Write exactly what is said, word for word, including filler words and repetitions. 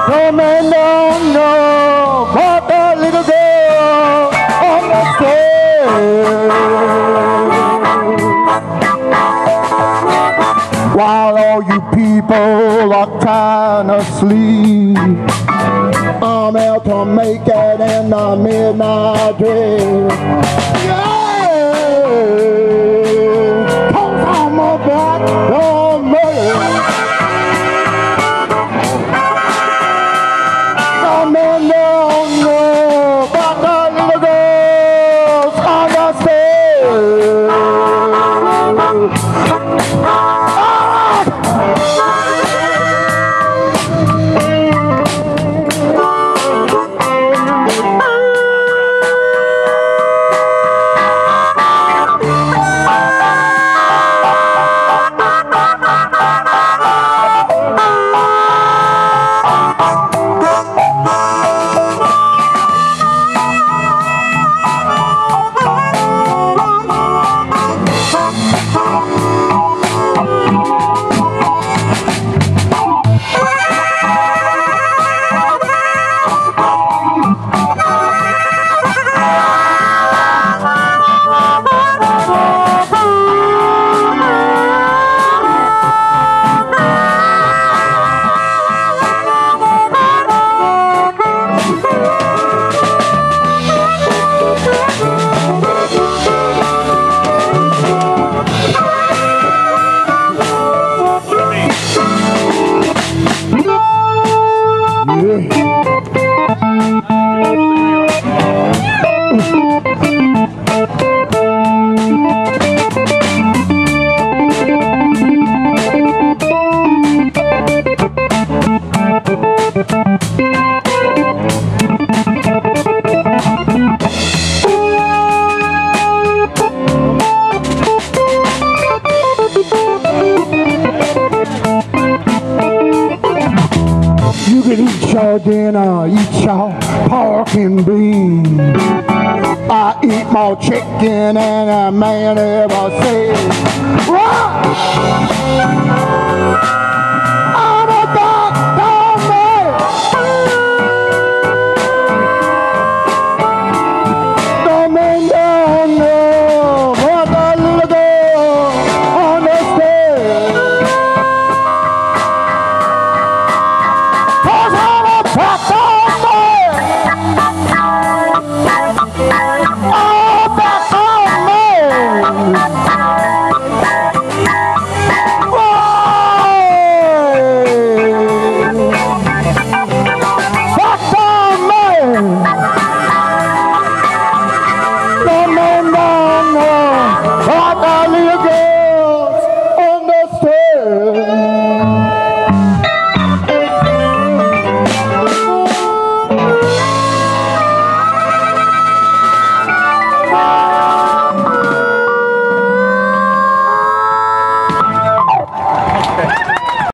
Come and don't know about that little girl on the stairs. While all you people are trying to sleep, I'm out to make it in the midnight dream. Yeah, 'cause I'm a black woman. Some men don't know about the little girls on the stairs. You can eat your dinner, eat your pork and beans. I eat more chicken than a man ever said. Right!